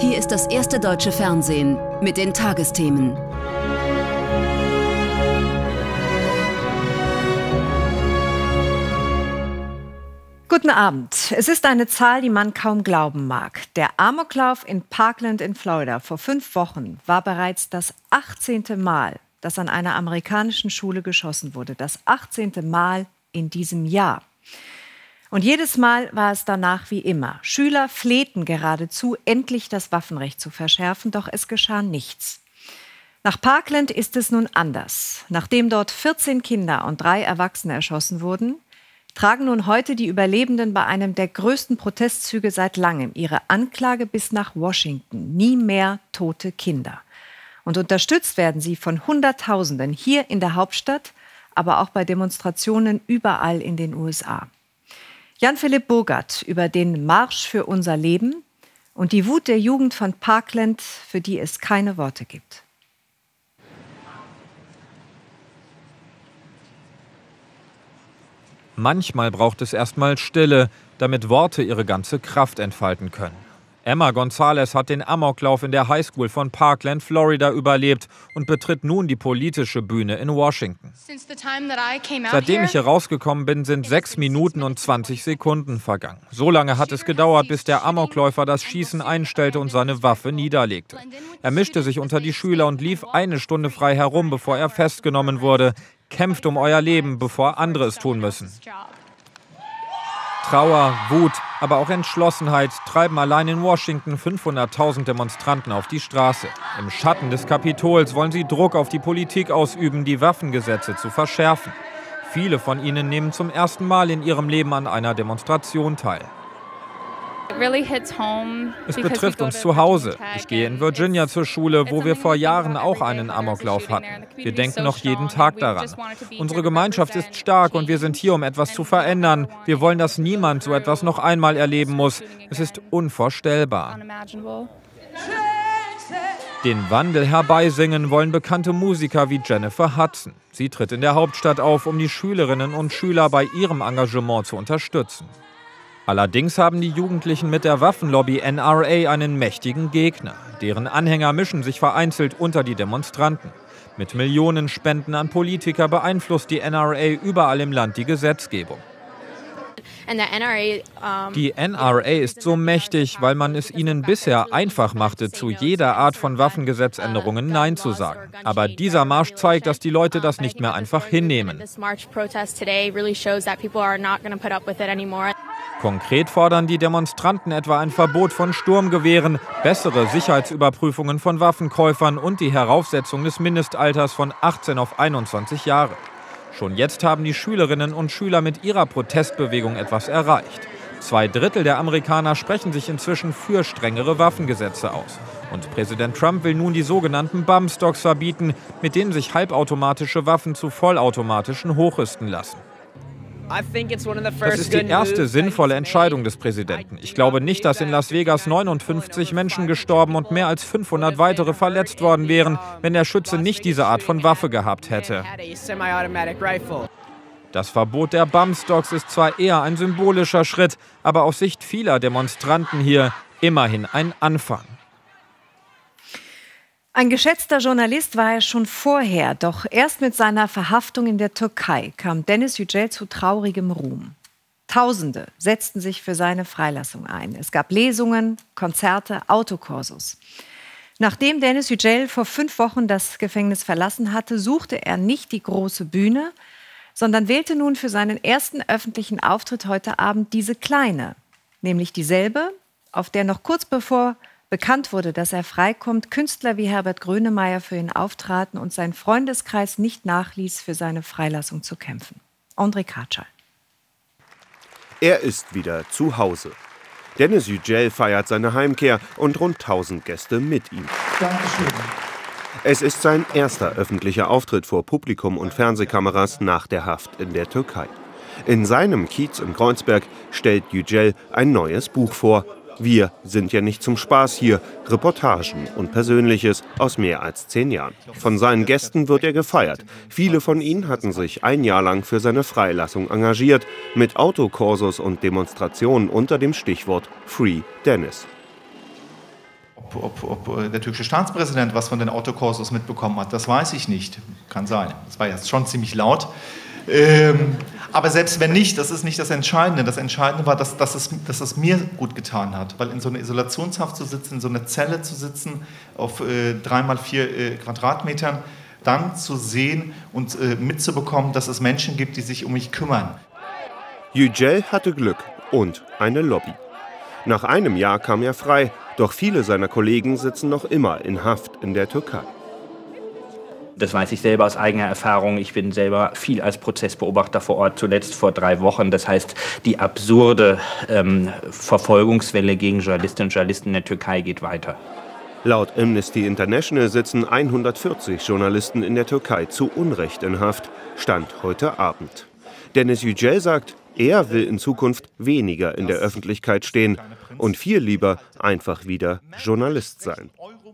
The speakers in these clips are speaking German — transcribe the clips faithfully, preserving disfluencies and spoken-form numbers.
Hier ist das erste deutsche Fernsehen mit den Tagesthemen. Guten Abend. Es ist eine Zahl, die man kaum glauben mag. Der Amoklauf in Parkland in Florida vor fünf Wochen war bereits das achtzehnte Mal, dass an einer amerikanischen Schule geschossen wurde. Das achtzehnte Mal in diesem Jahr. Und jedes Mal war es danach wie immer. Schüler flehten geradezu, endlich das Waffenrecht zu verschärfen, doch es geschah nichts. Nach Parkland ist es nun anders. Nachdem dort vierzehn Kinder und drei Erwachsene erschossen wurden, tragen nun heute die Überlebenden bei einem der größten Protestzüge seit langem ihre Anklage bis nach Washington. Nie mehr tote Kinder. Und unterstützt werden sie von Hunderttausenden hier in der Hauptstadt, aber auch bei Demonstrationen überall in den U S A. Jan-Philipp Burgert über den Marsch für unser Leben und die Wut der Jugend von Parkland, für die es keine Worte gibt. Manchmal braucht es erstmal Stille, damit Worte ihre ganze Kraft entfalten können. Emma Gonzalez hat den Amoklauf in der Highschool von Parkland, Florida, überlebt und betritt nun die politische Bühne in Washington. Seitdem ich hier rausgekommen bin, sind sechs Minuten und zwanzig Sekunden vergangen. So lange hat es gedauert, bis der Amokläufer das Schießen einstellte und seine Waffe niederlegte. Er mischte sich unter die Schüler und lief eine Stunde frei herum, bevor er festgenommen wurde. Kämpft um euer Leben, bevor andere es tun müssen. Trauer, Wut, aber auch Entschlossenheit treiben allein in Washington fünfhunderttausend Demonstranten auf die Straße. Im Schatten des Kapitols wollen sie Druck auf die Politik ausüben, die Waffengesetze zu verschärfen. Viele von ihnen nehmen zum ersten Mal in ihrem Leben an einer Demonstration teil. Es betrifft uns zu Hause. Ich gehe in Virginia zur Schule, wo wir vor Jahren auch einen Amoklauf hatten. Wir denken noch jeden Tag daran. Unsere Gemeinschaft ist stark und wir sind hier, um etwas zu verändern. Wir wollen, dass niemand so etwas noch einmal erleben muss. Es ist unvorstellbar. Den Wandel herbeisingen wollen bekannte Musiker wie Jennifer Hudson. Sie tritt in der Hauptstadt auf, um die Schülerinnen und Schüler bei ihrem Engagement zu unterstützen. Allerdings haben die Jugendlichen mit der Waffenlobby N R A einen mächtigen Gegner. Deren Anhänger mischen sich vereinzelt unter die Demonstranten. Mit Millionen Spenden an Politiker beeinflusst die N R A überall im Land die Gesetzgebung. Die N R A ist so mächtig, weil man es ihnen bisher einfach machte, zu jeder Art von Waffengesetzänderungen Nein zu sagen. Aber dieser Marsch zeigt, dass die Leute das nicht mehr einfach hinnehmen. Konkret fordern die Demonstranten etwa ein Verbot von Sturmgewehren, bessere Sicherheitsüberprüfungen von Waffenkäufern und die Heraufsetzung des Mindestalters von achtzehn auf einundzwanzig Jahre. Schon jetzt haben die Schülerinnen und Schüler mit ihrer Protestbewegung etwas erreicht. Zwei Drittel der Amerikaner sprechen sich inzwischen für strengere Waffengesetze aus. Und Präsident Trump will nun die sogenannten Bump Stocks verbieten, mit denen sich halbautomatische Waffen zu vollautomatischen hochrüsten lassen. Das ist die erste sinnvolle Entscheidung des Präsidenten. Ich glaube nicht, dass in Las Vegas neunundfünfzig Menschen gestorben und mehr als fünfhundert weitere verletzt worden wären, wenn der Schütze nicht diese Art von Waffe gehabt hätte. Das Verbot der Bump Stocks ist zwar eher ein symbolischer Schritt, aber aus Sicht vieler Demonstranten hier immerhin ein Anfang. Ein geschätzter Journalist war er schon vorher, doch erst mit seiner Verhaftung in der Türkei kam Deniz Yücel zu traurigem Ruhm. Tausende setzten sich für seine Freilassung ein. Es gab Lesungen, Konzerte, Autokursus. Nachdem Deniz Yücel vor fünf Wochen das Gefängnis verlassen hatte, suchte er nicht die große Bühne, sondern wählte nun für seinen ersten öffentlichen Auftritt heute Abend diese kleine, nämlich dieselbe, auf der noch kurz bevor bekannt wurde, dass er freikommt, Künstler wie Herbert Grönemeyer für ihn auftraten und sein Freundeskreis nicht nachließ, für seine Freilassung zu kämpfen. André Katschal. Er ist wieder zu Hause. Deniz Yücel feiert seine Heimkehr und rund tausend Gäste mit ihm. Dankeschön. Es ist sein erster öffentlicher Auftritt vor Publikum und Fernsehkameras nach der Haft in der Türkei. In seinem Kiez in Kreuzberg stellt Yücel ein neues Buch vor. Wir sind ja nicht zum Spaß hier. Reportagen und Persönliches aus mehr als zehn Jahren. Von seinen Gästen wird er gefeiert. Viele von ihnen hatten sich ein Jahr lang für seine Freilassung engagiert. Mit Autokursus und Demonstrationen unter dem Stichwort Free Deniz. Ob, ob, ob der türkische Staatspräsident was von den Autokorsos mitbekommen hat, das weiß ich nicht. Kann sein. Das war jetzt schon ziemlich laut. Ähm, aber selbst wenn nicht, das ist nicht das Entscheidende. Das Entscheidende war, dass, dass, es, dass es mir gut getan hat. Weil in so einer Isolationshaft zu sitzen, in so einer Zelle zu sitzen, auf äh, drei mal vier äh, Quadratmetern, dann zu sehen und äh, mitzubekommen, dass es Menschen gibt, die sich um mich kümmern. Yücel hatte Glück und eine Lobby. Nach einem Jahr kam er frei, doch viele seiner Kollegen sitzen noch immer in Haft in der Türkei. Das weiß ich selber aus eigener Erfahrung. Ich bin selber viel als Prozessbeobachter vor Ort, zuletzt vor drei Wochen. Das heißt, die absurde ähm, Verfolgungswelle gegen Journalistinnen und Journalisten in der Türkei geht weiter. Laut Amnesty International sitzen hundertvierzig Journalisten in der Türkei zu Unrecht in Haft, Stand heute Abend. Deniz Yücel sagt, er will in Zukunft weniger in der Öffentlichkeit stehen und viel lieber einfach wieder Journalist sein.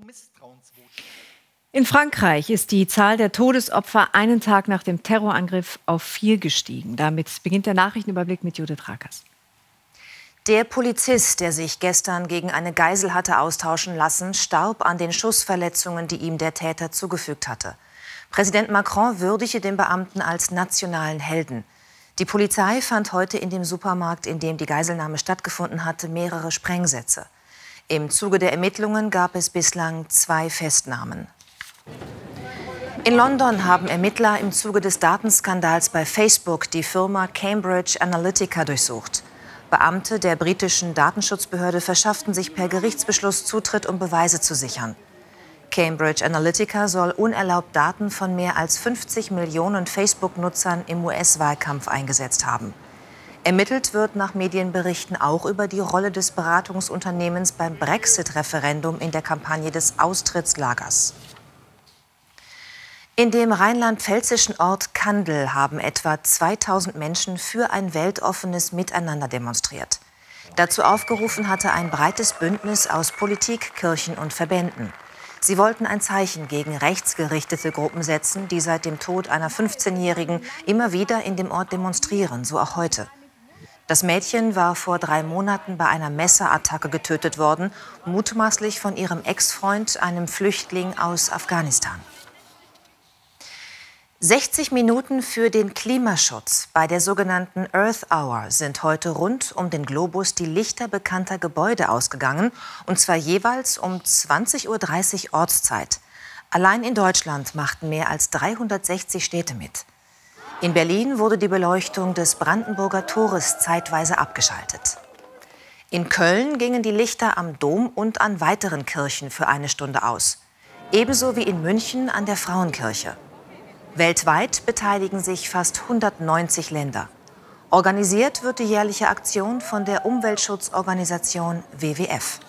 In Frankreich ist die Zahl der Todesopfer einen Tag nach dem Terrorangriff auf vier gestiegen. Damit beginnt der Nachrichtenüberblick mit Judith Rakers. Der Polizist, der sich gestern gegen eine Geisel hatte austauschen lassen, starb an den Schussverletzungen, die ihm der Täter zugefügt hatte. Präsident Macron würdigte den Beamten als nationalen Helden. Die Polizei fand heute in dem Supermarkt, in dem die Geiselnahme stattgefunden hatte, mehrere Sprengsätze. Im Zuge der Ermittlungen gab es bislang zwei Festnahmen. In London haben Ermittler im Zuge des Datenskandals bei Facebook die Firma Cambridge Analytica durchsucht. Beamte der britischen Datenschutzbehörde verschafften sich per Gerichtsbeschluss Zutritt, um Beweise zu sichern. Cambridge Analytica soll unerlaubt Daten von mehr als fünfzig Millionen Facebook-Nutzern im U S-Wahlkampf eingesetzt haben. Ermittelt wird nach Medienberichten auch über die Rolle des Beratungsunternehmens beim Brexit-Referendum in der Kampagne des Austrittslagers. In dem rheinland-pfälzischen Ort Kandel haben etwa zweitausend Menschen für ein weltoffenes Miteinander demonstriert. Dazu aufgerufen hatte ein breites Bündnis aus Politik, Kirchen und Verbänden. Sie wollten ein Zeichen gegen rechtsgerichtete Gruppen setzen, die seit dem Tod einer fünfzehnjährigen immer wieder in dem Ort demonstrieren, so auch heute. Das Mädchen war vor drei Monaten bei einer Messerattacke getötet worden, mutmaßlich von ihrem Ex-Freund, einem Flüchtling aus Afghanistan. sechzig Minuten für den Klimaschutz. Bei der sogenannten Earth Hour sind heute rund um den Globus die Lichter bekannter Gebäude ausgegangen, und zwar jeweils um zwanzig Uhr dreißig Ortszeit. Allein in Deutschland machten mehr als dreihundertsechzig Städte mit. In Berlin wurde die Beleuchtung des Brandenburger Tores zeitweise abgeschaltet. In Köln gingen die Lichter am Dom und an weiteren Kirchen für eine Stunde aus. Ebenso wie in München an der Frauenkirche. Weltweit beteiligen sich fast hundertneunzig Länder. Organisiert wird die jährliche Aktion von der Umweltschutzorganisation W W F.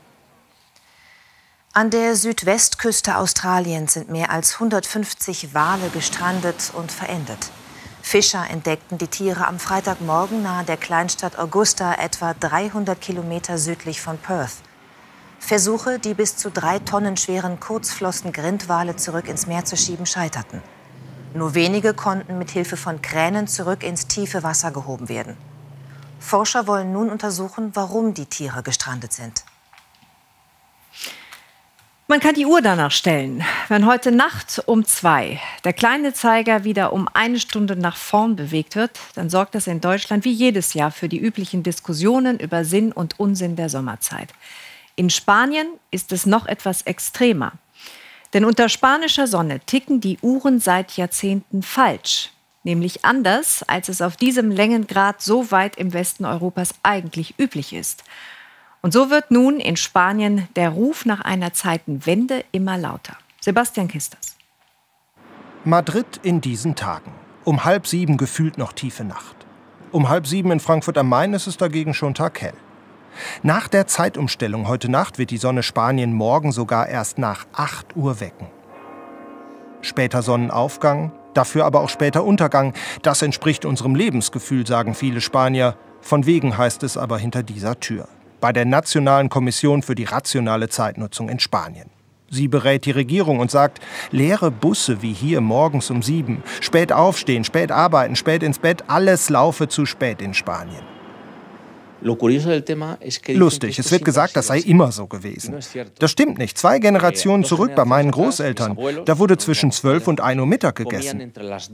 An der Südwestküste Australiens sind mehr als hundertfünfzig Wale gestrandet und verendet. Fischer entdeckten die Tiere am Freitagmorgen nahe der Kleinstadt Augusta, etwa dreihundert Kilometer südlich von Perth. Versuche, die bis zu drei Tonnen schweren Kurzflossen-Grindwale zurück ins Meer zu schieben, scheiterten. Nur wenige konnten mit Hilfe von Kränen zurück ins tiefe Wasser gehoben werden. Forscher wollen nun untersuchen, warum die Tiere gestrandet sind. Man kann die Uhr danach stellen. Wenn heute Nacht um zwei der kleine Zeiger wieder um eine Stunde nach vorn bewegt wird, dann sorgt das in Deutschland wie jedes Jahr für die üblichen Diskussionen über Sinn und Unsinn der Sommerzeit. In Spanien ist es noch etwas extremer. Denn unter spanischer Sonne ticken die Uhren seit Jahrzehnten falsch. Nämlich anders, als es auf diesem Längengrad so weit im Westen Europas eigentlich üblich ist. Und so wird nun in Spanien der Ruf nach einer Zeitenwende immer lauter. Sebastian Kisters. Madrid in diesen Tagen. Um halb sieben gefühlt noch tiefe Nacht. Um halb sieben in Frankfurt am Main ist es dagegen schon taghell. Nach der Zeitumstellung heute Nacht wird die Sonne Spanien morgen sogar erst nach acht Uhr wecken. Später Sonnenaufgang, dafür aber auch später Untergang. Das entspricht unserem Lebensgefühl, sagen viele Spanier. Von wegen heißt es aber hinter dieser Tür. Bei der Nationalen Kommission für die rationale Zeitnutzung in Spanien. Sie berät die Regierung und sagt, leere Busse wie hier morgens um sieben, spät aufstehen, spät arbeiten, spät ins Bett, alles laufe zu spät in Spanien. Lustig, es wird gesagt, das sei immer so gewesen. Das stimmt nicht. Zwei Generationen zurück bei meinen Großeltern, da wurde zwischen zwölf und ein Uhr Mittag gegessen.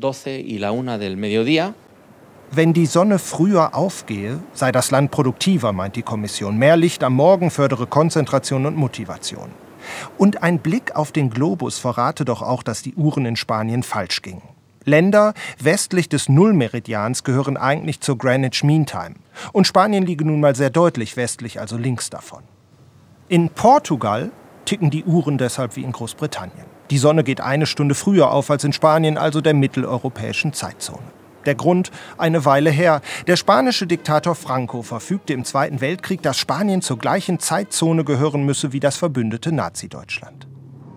Wenn die Sonne früher aufgehe, sei das Land produktiver, meint die Kommission. Mehr Licht am Morgen fördere Konzentration und Motivation. Und ein Blick auf den Globus verrate doch auch, dass die Uhren in Spanien falsch gingen. Länder westlich des Nullmeridians gehören eigentlich zur Greenwich Mean Time. Und Spanien liege nun mal sehr deutlich westlich, also links davon. In Portugal ticken die Uhren deshalb wie in Großbritannien. Die Sonne geht eine Stunde früher auf als in Spanien, also der mitteleuropäischen Zeitzone. Der Grund, eine Weile her. Der spanische Diktator Franco verfügte im Zweiten Weltkrieg, dass Spanien zur gleichen Zeitzone gehören müsse wie das verbündete Nazi-Deutschland.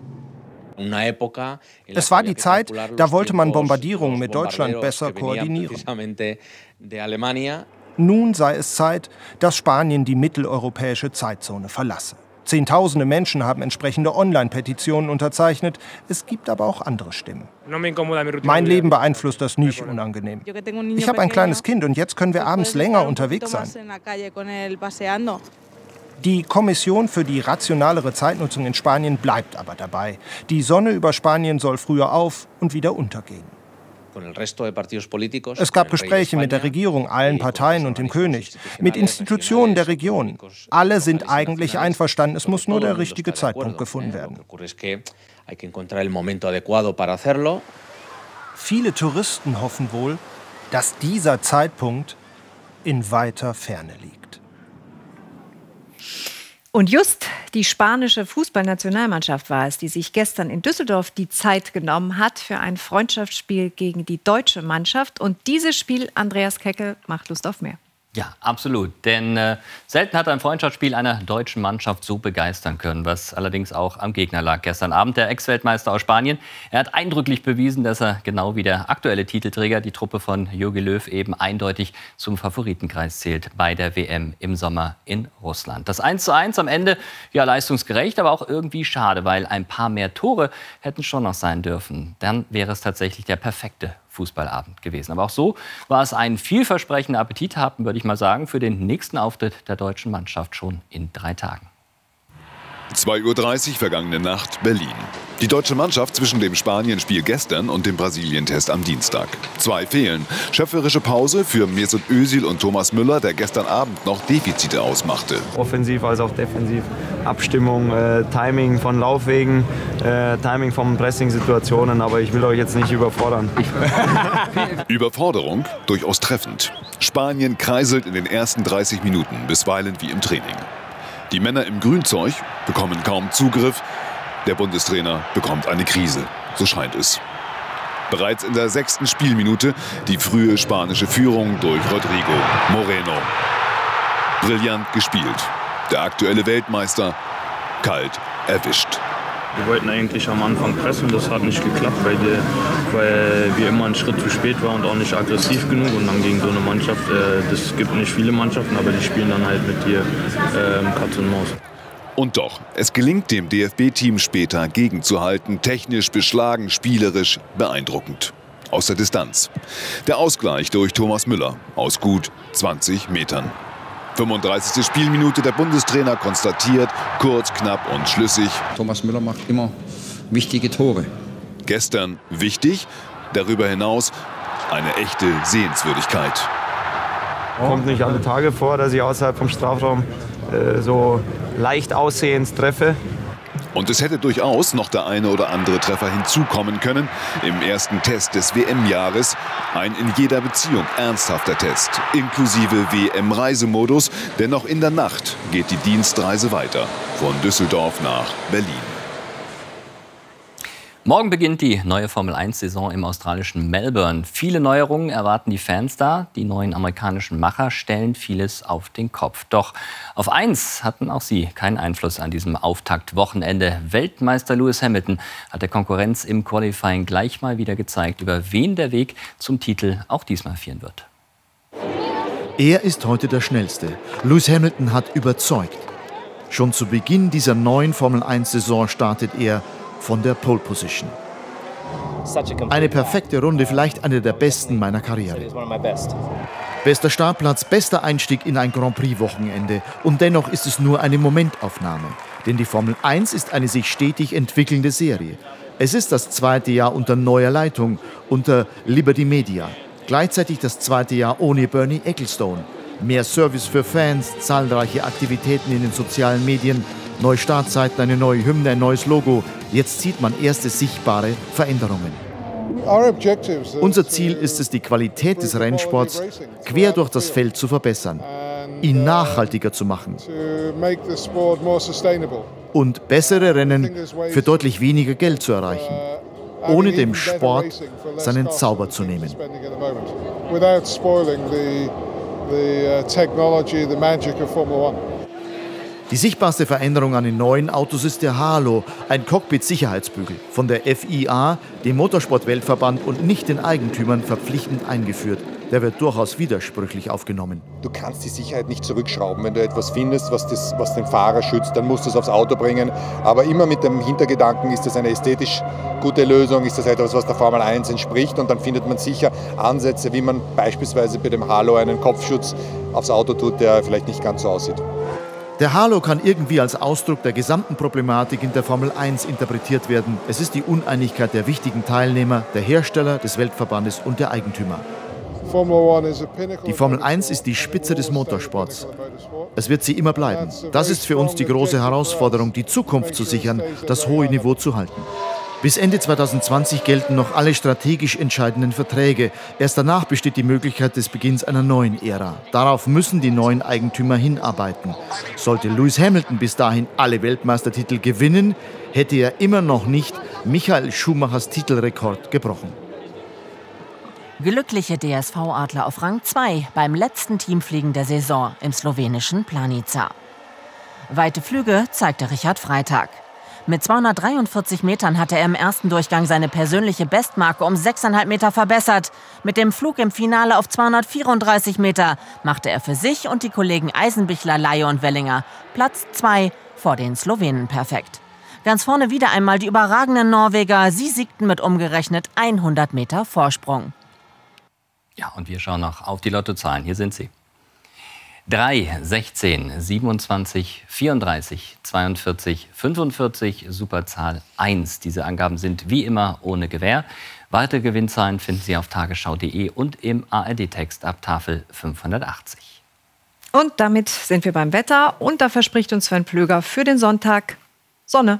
Es war die Zeit, da wollte man Bombardierungen mit Deutschland besser koordinieren. Nun sei es Zeit, dass Spanien die mitteleuropäische Zeitzone verlasse. Zehntausende Menschen haben entsprechende Online-Petitionen unterzeichnet. Es gibt aber auch andere Stimmen. Mein Leben beeinflusst das nicht unangenehm. Ich habe ein kleines Kind und jetzt können wir abends länger unterwegs sein. Die Kommission für die rationalere Zeitnutzung in Spanien bleibt aber dabei. Die Sonne über Spanien soll früher auf und wieder untergehen. Es gab Gespräche mit der Regierung, allen Parteien und dem König, mit Institutionen der Region. Alle sind eigentlich einverstanden, es muss nur der richtige Zeitpunkt gefunden werden. Viele Touristen hoffen wohl, dass dieser Zeitpunkt in weiter Ferne liegt. Und just die spanische Fußballnationalmannschaft war es, die sich gestern in Düsseldorf die Zeit genommen hat für ein Freundschaftsspiel gegen die deutsche Mannschaft. Und dieses Spiel, Andreas Keckel, macht Lust auf mehr. Ja, absolut. Denn äh, selten hat ein Freundschaftsspiel einer deutschen Mannschaft so begeistern können, was allerdings auch am Gegner lag. Gestern Abend der Ex-Weltmeister aus Spanien. Er hat eindrücklich bewiesen, dass er genau wie der aktuelle Titelträger, die Truppe von Jogi Löw, eben eindeutig zum Favoritenkreis zählt bei der W M im Sommer in Russland. Das eins zu eins am Ende, ja, leistungsgerecht, aber auch irgendwie schade, weil ein paar mehr Tore hätten schon noch sein dürfen. Dann wäre es tatsächlich der perfekte Fußballabend gewesen. Aber auch so war es ein vielversprechender Appetit, haben, würde ich mal sagen, für den nächsten Auftritt der deutschen Mannschaft schon in drei Tagen. zwei Uhr dreißig vergangene Nacht, Berlin. Die deutsche Mannschaft zwischen dem Spanien-Spiel gestern und dem Brasilien-Test am Dienstag. Zwei fehlen. Schöpferische Pause für Mesut Özil und Thomas Müller, der gestern Abend noch Defizite ausmachte. Offensiv als auch defensiv. Abstimmung, äh, Timing von Laufwegen, äh, Timing von Pressing-Situationen. Aber ich will euch jetzt nicht überfordern. Überforderung durchaus treffend. Spanien kreiselt in den ersten dreißig Minuten, bisweilen wie im Training. Die Männer im Grünzeug bekommen kaum Zugriff. Der Bundestrainer bekommt eine Krise, so scheint es. Bereits in der sechsten Spielminute die frühe spanische Führung durch Rodrigo Moreno. Brillant gespielt. Der aktuelle Weltmeister kalt erwischt. Wir wollten eigentlich am Anfang pressen, das hat nicht geklappt, weil wir, weil wir immer einen Schritt zu spät waren und auch nicht aggressiv genug. Und dann gegen so eine Mannschaft, äh, das gibt nicht viele Mannschaften, aber die spielen dann halt mit dir äh, Katz und Maus. Und doch, es gelingt dem D F B-Team später gegenzuhalten, technisch beschlagen, spielerisch beeindruckend. Aus der Distanz. Der Ausgleich durch Thomas Müller aus gut zwanzig Metern. fünfunddreißigste Spielminute, der Bundestrainer konstatiert, kurz, knapp und schlüssig. Thomas Müller macht immer wichtige Tore. Gestern wichtig, darüber hinaus eine echte Sehenswürdigkeit. Kommt nicht alle Tage vor, dass ich außerhalb vom Strafraum äh, so leicht aussehend treffe. Und es hätte durchaus noch der eine oder andere Treffer hinzukommen können. Im ersten Test des W M-Jahres ein in jeder Beziehung ernsthafter Test, inklusive W M-Reisemodus. Denn noch in der Nacht geht die Dienstreise weiter, von Düsseldorf nach Berlin. Morgen beginnt die neue Formel eins Saison im australischen Melbourne. Viele Neuerungen erwarten die Fans da. Die neuen amerikanischen Macher stellen vieles auf den Kopf. Doch auf eins hatten auch sie keinen Einfluss an diesem Auftaktwochenende. Weltmeister Lewis Hamilton hat der Konkurrenz im Qualifying gleich mal wieder gezeigt, über wen der Weg zum Titel auch diesmal führen wird. Er ist heute der Schnellste. Lewis Hamilton hat überzeugt. Schon zu Beginn dieser neuen Formel eins Saison startet er von der Pole Position. Eine perfekte Runde, vielleicht eine der besten meiner Karriere. Bester Startplatz, bester Einstieg in ein Grand Prix-Wochenende. Und dennoch ist es nur eine Momentaufnahme. Denn die Formel eins ist eine sich stetig entwickelnde Serie. Es ist das zweite Jahr unter neuer Leitung, unter Liberty Media. Gleichzeitig das zweite Jahr ohne Bernie Ecclestone. Mehr Service für Fans, zahlreiche Aktivitäten in den sozialen Medien, neue Startzeiten, eine neue Hymne, ein neues Logo. Jetzt sieht man erste sichtbare Veränderungen. Unser Ziel ist es, die Qualität des Rennsports quer durch das Feld zu verbessern, ihn nachhaltiger zu machen und bessere Rennen für deutlich weniger Geld zu erreichen, ohne dem Sport seinen Zauber zu nehmen. Die sichtbarste Veränderung an den neuen Autos ist der Halo, ein Cockpit-Sicherheitsbügel, von der F I A, dem Motorsport-Weltverband und nicht den Eigentümern verpflichtend eingeführt. Der wird durchaus widersprüchlich aufgenommen. Du kannst die Sicherheit nicht zurückschrauben. Wenn du etwas findest, was, das, was den Fahrer schützt, dann musst du es aufs Auto bringen. Aber immer mit dem Hintergedanken, ist das eine ästhetisch gute Lösung, ist das etwas, was der Formel eins entspricht. Und dann findet man sicher Ansätze, wie man beispielsweise bei dem Halo einen Kopfschutz aufs Auto tut, der vielleicht nicht ganz so aussieht. Der Halo kann irgendwie als Ausdruck der gesamten Problematik in der Formel eins interpretiert werden. Es ist die Uneinigkeit der wichtigen Teilnehmer, der Hersteller, des Weltverbandes und der Eigentümer. Die Formel eins ist die Spitze des Motorsports. Es wird sie immer bleiben. Das ist für uns die große Herausforderung, die Zukunft zu sichern, das hohe Niveau zu halten. Bis Ende zweitausendzwanzig gelten noch alle strategisch entscheidenden Verträge. Erst danach besteht die Möglichkeit des Beginns einer neuen Ära. Darauf müssen die neuen Eigentümer hinarbeiten. Sollte Lewis Hamilton bis dahin alle Weltmeistertitel gewinnen, hätte er immer noch nicht Michael Schumachers Titelrekord gebrochen. Glückliche D S V-Adler auf Rang zwei beim letzten Teamfliegen der Saison im slowenischen Planica. Weite Flüge zeigte Richard Freitag. Mit zweihundertdreiundvierzig Metern hatte er im ersten Durchgang seine persönliche Bestmarke um sechs Komma fünf Meter verbessert. Mit dem Flug im Finale auf zweihundertvierunddreißig Meter machte er für sich und die Kollegen Eisenbichler, Laie und Wellinger Platz zwei vor den Slowenen perfekt. Ganz vorne wieder einmal die überragenden Norweger. Sie siegten mit umgerechnet hundert Meter Vorsprung. Ja, und wir schauen noch auf die Lottozahlen. Hier sind sie. drei, sechzehn, siebenundzwanzig, vierunddreißig, zweiundvierzig, fünfundvierzig, Superzahl eins. Diese Angaben sind wie immer ohne Gewähr. Weitere Gewinnzahlen finden Sie auf tagesschau punkt de und im A R D-Text ab Tafel fünfhundertachtzig. Und damit sind wir beim Wetter. Und da verspricht uns Sven Plöger für den Sonntag Sonne.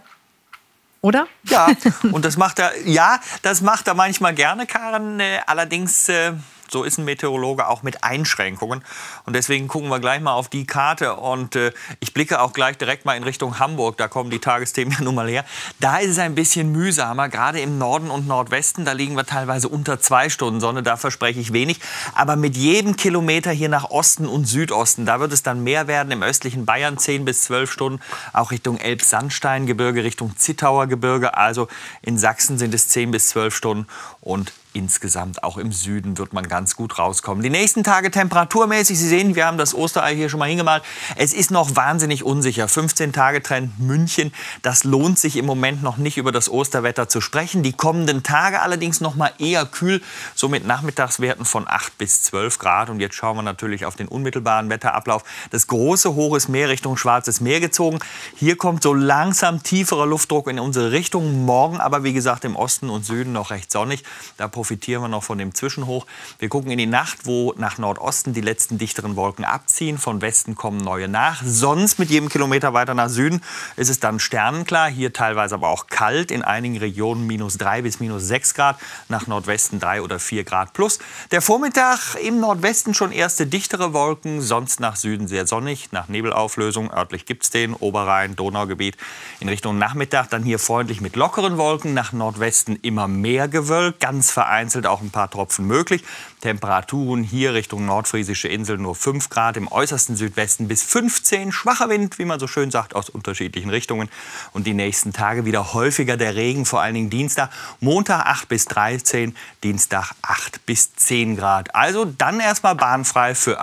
Oder? Ja, und das macht er, ja, das macht er manchmal gerne, Karen. Äh, allerdings, äh, so ist ein Meteorologe auch mit Einschränkungen. Und deswegen gucken wir gleich mal auf die Karte. Und äh, ich blicke auch gleich direkt mal in Richtung Hamburg. Da kommen die Tagesthemen ja nun mal her. Da ist es ein bisschen mühsamer, gerade im Norden und Nordwesten. Da liegen wir teilweise unter zwei Stunden Sonne. Da verspreche ich wenig. Aber mit jedem Kilometer hier nach Osten und Südosten, da wird es dann mehr werden. Im östlichen Bayern zehn bis zwölf Stunden. Auch Richtung Elbsandsteingebirge, Richtung Zittauer Gebirge. Also in Sachsen sind es zehn bis zwölf Stunden. Und insgesamt auch im Süden wird man ganz gut rauskommen. Die nächsten Tage temperaturmäßig, Sie sehen, wir haben das Osterei hier schon mal hingemalt. Es ist noch wahnsinnig unsicher. fünfzehn Tage Trend München. Das lohnt sich im Moment noch nicht, über das Osterwetter zu sprechen. Die kommenden Tage allerdings noch mal eher kühl, so mit Nachmittagswerten von acht bis zwölf Grad. Und jetzt schauen wir natürlich auf den unmittelbaren Wetterablauf. Das große, hohes Meer Richtung Schwarzes Meer gezogen. Hier kommt so langsam tieferer Luftdruck in unsere Richtung. Morgen aber, wie gesagt, im Osten und Süden noch recht sonnig. Da profitieren wir noch von dem Zwischenhoch. Wir gucken in die Nacht, wo nach Nordosten die letzten dichteren Wolken abziehen. Von Westen kommen neue nach. Sonst mit jedem Kilometer weiter nach Süden ist es dann sternenklar. Hier teilweise aber auch kalt. In einigen Regionen minus drei bis minus sechs Grad. Nach Nordwesten drei oder vier Grad plus. Der Vormittag im Nordwesten schon erste dichtere Wolken. Sonst nach Süden sehr sonnig. Nach Nebelauflösung. Örtlich gibt es den. Oberrhein, Donaugebiet. In Richtung Nachmittag dann hier freundlich mit lockeren Wolken. Nach Nordwesten immer mehr Gewölk. Ganz vereinzelt auch ein paar Tropfen möglich. Temperaturen hier Richtung nordfriesische Insel nur fünf Grad, im äußersten Südwesten bis fünfzehn. Schwacher Wind, wie man so schön sagt, aus unterschiedlichen Richtungen. Und die nächsten Tage wieder häufiger der Regen, vor allen Dingen Dienstag. Montag acht bis dreizehn, Dienstag acht bis zehn Grad. Also dann erstmal bahnfrei für einen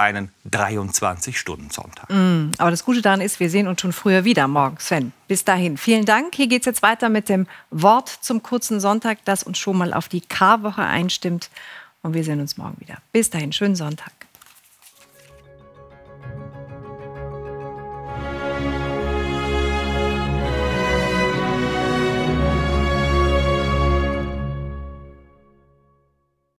dreiundzwanzig-Stunden-Sonntag. Mm, aber das Gute daran ist, wir sehen uns schon früher wieder morgen, Sven. Bis dahin, vielen Dank. Hier geht es jetzt weiter mit dem Wort zum kurzen Sonntag, das uns schon mal auf die Karwoche einstimmt. Und wir sehen uns morgen wieder. Bis dahin, schönen Sonntag.